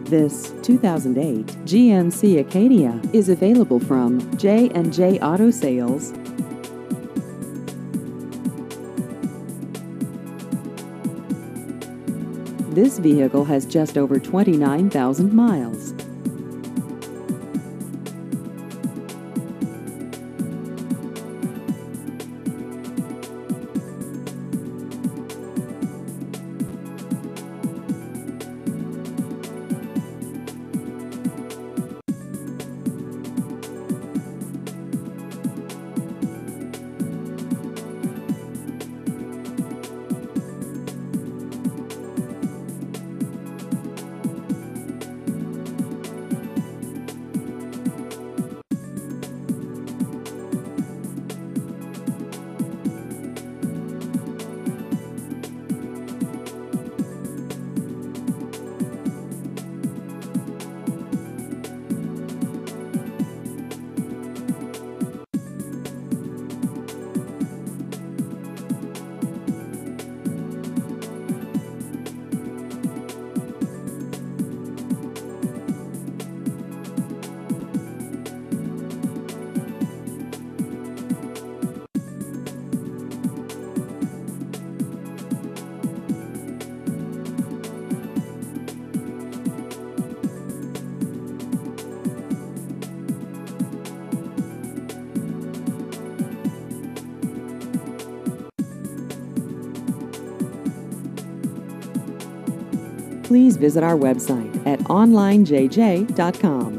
This 2008 GMC Acadia is available from J&J Auto Sales. This vehicle has just over 29,000 miles. Please visit our website at onlinejj.com.